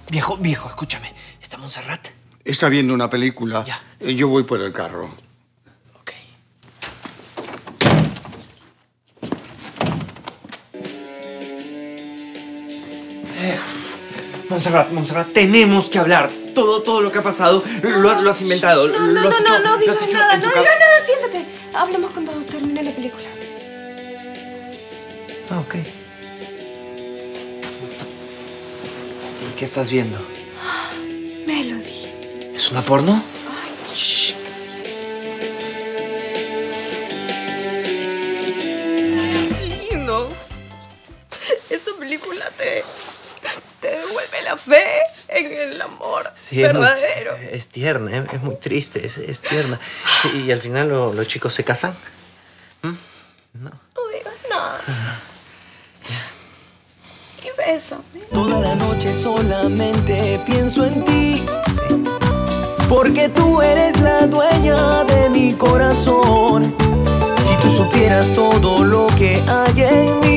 Viejo, escúchame. ¿Está Montserrat? Está viendo una película. Ya. Yo voy por el carro. Ok. Montserrat, tenemos que hablar. Todo lo que ha pasado lo has inventado. No digas nada, siéntate. Hablemos cuando termine la película. Ah, ok. ¿Qué estás viendo? Melody. ¿Es una porno? Ay, shh. Lindo. Esta película te devuelve la fe en el amor verdadero. Es tierna, es muy triste, es tierna. ¿Y al final los chicos se casan? No. No digas nada. Y bésame. Toda la noche solamente pienso en ti. Sí. Porque tú eres la dueña de mi corazón. Si tú supieras todo lo que hay en mí.